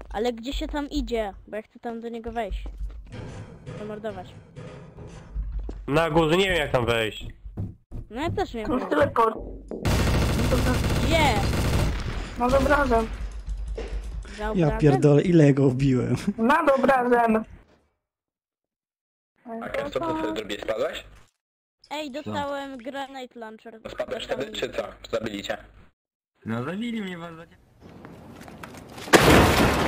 Ale gdzie się tam idzie? Bo ja chcę tam do niego wejść. Zamordować. Na górze nie wiem jak tam wejść. No ja też nie To wiem. jest teleport. Gdzie? Nad obrazem. Za Ja obrazem? pierdolę, ile go wbiłem. Nad obrazem. A Kesto, co sobie zrobiłeś? Spadłeś? Ej, dostałem granate launcher. Spadłeś wtedy, czy co? Czy zabili cię? No zabili mnie was.